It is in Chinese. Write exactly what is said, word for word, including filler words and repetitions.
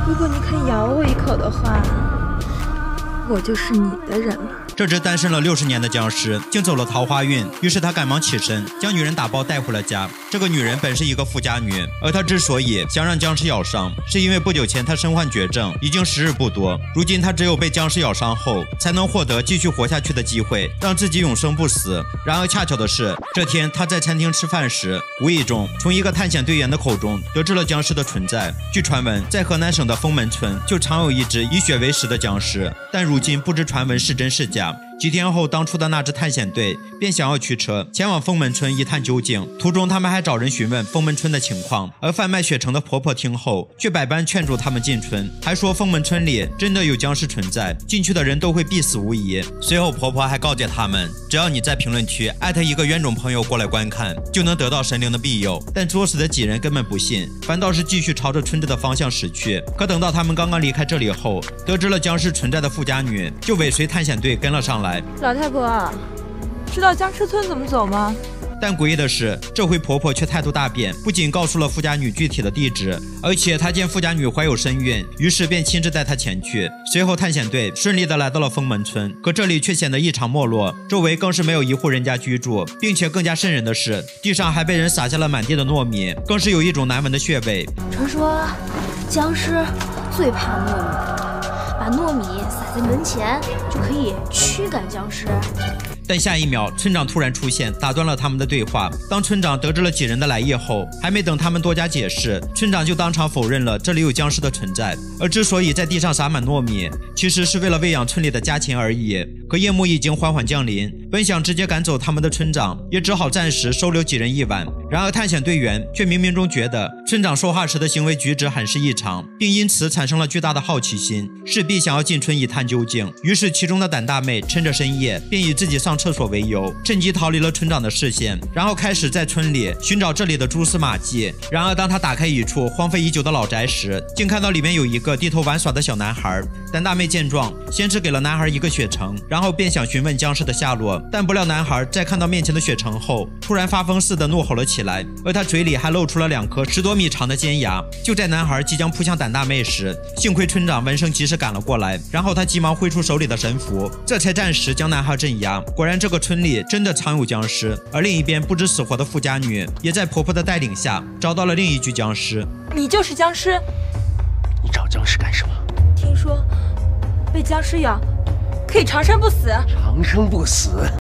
如果你肯咬我一口的话，我就是你的人了。 这只单身了六十年的僵尸竟走了桃花运，于是他赶忙起身，将女人打包带回了家。这个女人本是一个富家女，而她之所以想让僵尸咬伤，是因为不久前她身患绝症，已经时日不多。如今她只有被僵尸咬伤后，才能获得继续活下去的机会，让自己永生不死。然而恰巧的是，这天她在餐厅吃饭时，无意中从一个探险队员的口中得知了僵尸的存在。据传闻，在河南省的封门村就常有一只以血为食的僵尸，但如今不知传闻是真是假。几天后，当初的那支探险队便想要驱车前往封门村一探究竟，途中他们还找人询问封门村的情况，而贩卖血橙的婆婆听后却百般劝阻他们进村，还说封门村里真的有僵尸存在，进去的人都会必死无疑。随后婆婆还告诫他们，只要你在评论区艾特一个冤种朋友过来观看，就能得到神灵的庇佑。但作死的几人根本不信，反倒是继续朝着村子的方向驶去。可等到他们刚刚离开这里后，得知了僵尸存在的富家女就尾随探险队跟了上来。 老太婆，知道僵尸村怎么走吗？ 但诡异的是，这回婆婆却态度大变，不仅告诉了富家女具体的地址，而且她见富家女怀有身孕，于是便亲自带她前去。随后探险队顺利的来到了封门村，可这里却显得异常没落，周围更是没有一户人家居住，并且更加瘆人的是，地上还被人撒下了满地的糯米，更是有一种难闻的血味。 传说僵尸最怕糯米，把糯米撒在门前就可以驱赶僵尸。 但下一秒，村长突然出现，打断了他们的对话。当村长得知了几人的来意后，还没等他们多加解释，村长就当场否认了这里有僵尸的存在。而之所以在地上撒满糯米，其实是为了喂养村里的家禽而已。可夜幕已经缓缓降临，本想直接赶走他们的村长，也只好暂时收留几人一晚。然而探险队员却冥冥中觉得村长说话时的行为举止很是异常，并因此产生了巨大的好奇心，势必想要进村一探究竟。于是其中的胆大妹趁着深夜，便以自己上厕所为由，趁机逃离了村长的视线，然后开始在村里寻找这里的蛛丝马迹。然而当他打开一处荒废已久的老宅时，竟看到里面有一个低头玩耍的小男孩。胆大妹见状，先是给了男孩一个血橙，然后便想询问僵尸的下落，但不料男孩在看到面前的血橙后，突然发疯似的怒吼了起来，而他嘴里还露出了两颗十多米长的尖牙。就在男孩即将扑向胆大妹时，幸亏村长闻声及时赶了过来，然后他急忙挥出手里的神符，这才暂时将男孩镇压。果然这个村里真的藏有僵尸。而另一边不知死活的富家女也在婆婆的带领下找到了另一具僵尸。 你就是僵尸？ 你找僵尸干什么？ 听说被僵尸咬可以长生不死。 长生不死？